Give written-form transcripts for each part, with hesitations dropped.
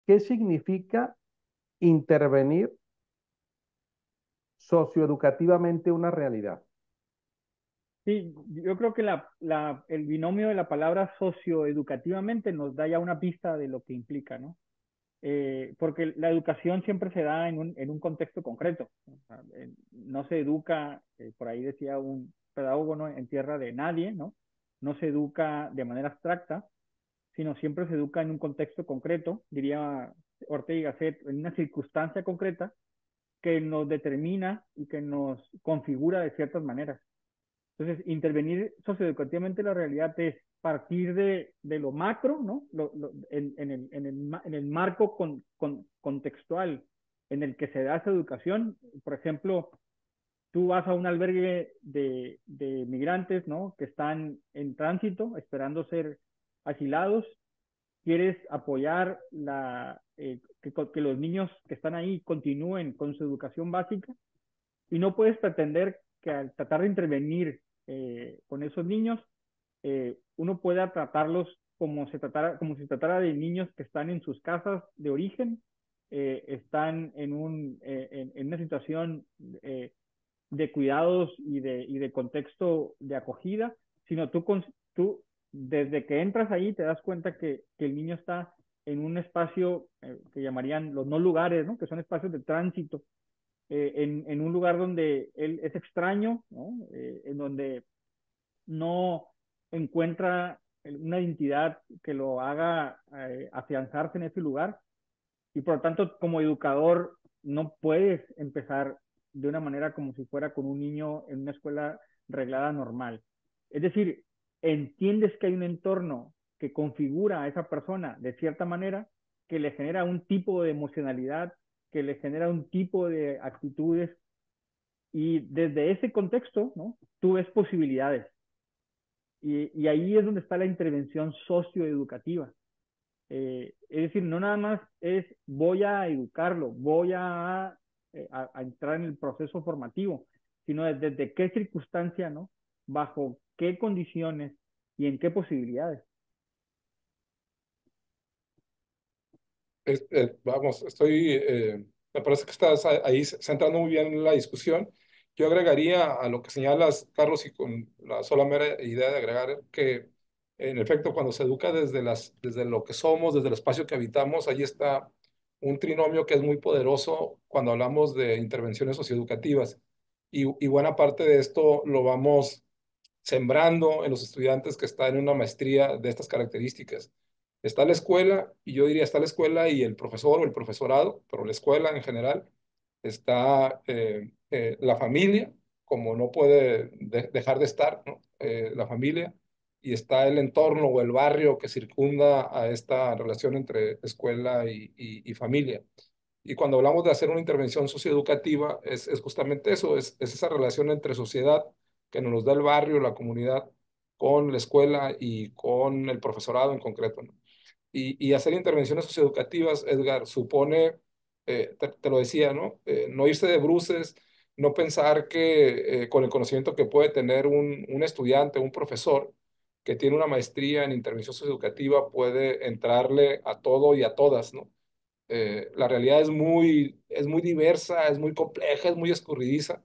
¿qué significa intervenir socioeducativamente una realidad? Sí, yo creo que el binomio de la palabra socioeducativamente nos da ya una pista de lo que implica, ¿no? Porque la educación siempre se da en un contexto concreto. O sea, no se educa, por ahí decía un pedagogo, ¿no? En tierra de nadie, ¿no? No se educa de manera abstracta, sino siempre se educa en un contexto concreto, diría Ortega y Gasset, en una circunstancia concreta que nos determina y que nos configura de ciertas maneras. Entonces, intervenir socioeducativamente la realidad es partir de lo macro, ¿no? En el marco contextual en el que se da esa educación. Por ejemplo, tú vas a un albergue de migrantes, ¿no? Que están en tránsito, esperando ser asilados. Quieres apoyar que los niños que están ahí continúen con su educación básica y no puedes pretender que al tratar de intervenir con esos niños, uno pueda tratarlos como si se tratara de niños que están en sus casas de origen, están en una situación de cuidados y de contexto de acogida, sino tú desde que entras ahí te das cuenta que el niño está en un espacio que llamarían los no lugares, ¿no? Que son espacios de tránsito, en un lugar donde él es extraño, ¿no? En donde no encuentra una identidad que lo haga afianzarse en ese lugar y por lo tanto como educador no puedes empezar de una manera como si fuera con un niño en una escuela reglada normal. Es decir, entiendes que hay un entorno que configura a esa persona de cierta manera, que le genera un tipo de emocionalidad, que le genera un tipo de actitudes y desde ese contexto, ¿no? Tú ves posibilidades y ahí es donde está la intervención socioeducativa. Es decir, no nada más es voy a educarlo, a entrar en el proceso formativo, sino desde qué circunstancia, ¿no? Bajo qué condiciones y en qué posibilidades. Vamos, me parece que estás ahí centrando muy bien en la discusión. Yo agregaría a lo que señalas, Carlos, y con la sola mera idea de agregar que, en efecto, cuando se educa desde lo que somos, desde el espacio que habitamos, ahí está un trinomio que es muy poderoso cuando hablamos de intervenciones socioeducativas. Y buena parte de esto lo vamos sembrando en los estudiantes que están en una maestría de estas características. Está la escuela, y yo diría está la escuela y el profesor o el profesorado, pero la escuela en general, está la familia, como no puede dejar de estar, ¿no? La familia, y está el entorno o el barrio que circunda a esta relación entre escuela y familia. Y cuando hablamos de hacer una intervención socioeducativa, es justamente eso, es esa relación entre sociedad que nos da el barrio, la comunidad, con la escuela y con el profesorado en concreto, ¿no? Y hacer intervenciones socioeducativas, Edgar, supone, te lo decía, ¿no? No irse de bruces, no pensar que con el conocimiento que puede tener un estudiante, un profesor que tiene una maestría en intervención socioeducativa, puede entrarle a todo y a todas, ¿no? La realidad es muy diversa, es muy compleja, es muy escurridiza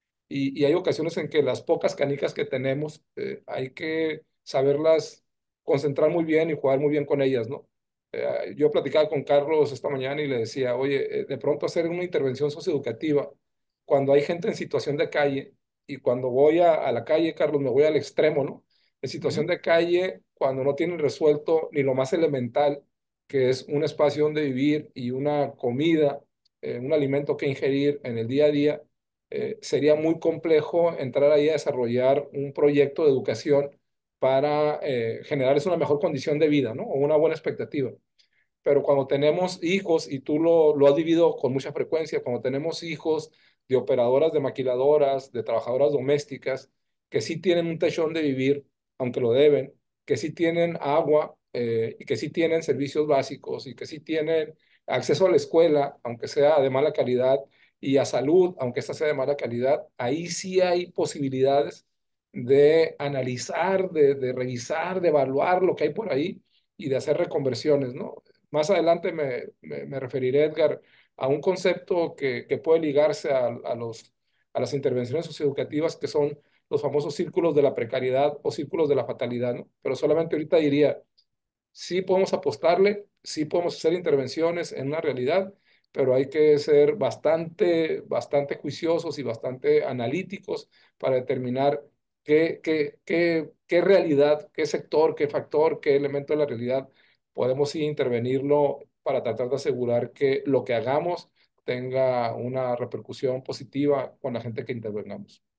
y hay ocasiones en que las pocas canicas que tenemos hay que saberlas concentrar muy bien y jugar muy bien con ellas, ¿no? Yo platicaba con Carlos esta mañana y le decía, oye, de pronto hacer una intervención socioeducativa cuando hay gente en situación de calle y cuando voy a la calle, Carlos, me voy al extremo, ¿no? En Uh -huh. situación de calle, cuando no tienen resuelto ni lo más elemental, que es un espacio donde vivir y una comida, un alimento que ingerir en el día a día, sería muy complejo entrar ahí a desarrollar un proyecto de educación para generarles una mejor condición de vida, ¿no? O una buena expectativa. Pero cuando tenemos hijos, y tú lo has vivido con mucha frecuencia, cuando tenemos hijos de operadoras de maquiladoras, de trabajadoras domésticas, que sí tienen un techo donde vivir, aunque lo deben, que sí tienen agua y que sí tienen servicios básicos y que sí tienen acceso a la escuela, aunque sea de mala calidad, y a salud, aunque esta sea de mala calidad, ahí sí hay posibilidades de analizar, de revisar, de evaluar lo que hay por ahí y de hacer reconversiones, ¿no? Más adelante me referiré, Edgar, a un concepto que puede ligarse a las intervenciones socioeducativas, que son los famosos círculos de la precariedad o círculos de la fatalidad, ¿no? Pero solamente ahorita diría, sí podemos apostarle, sí podemos hacer intervenciones en una realidad, pero hay que ser bastante juiciosos y bastante analíticos para determinar qué realidad, qué sector, qué factor, qué elemento de la realidad podemos sí intervenirlo para tratar de asegurar que lo que hagamos tenga una repercusión positiva con la gente que intervengamos.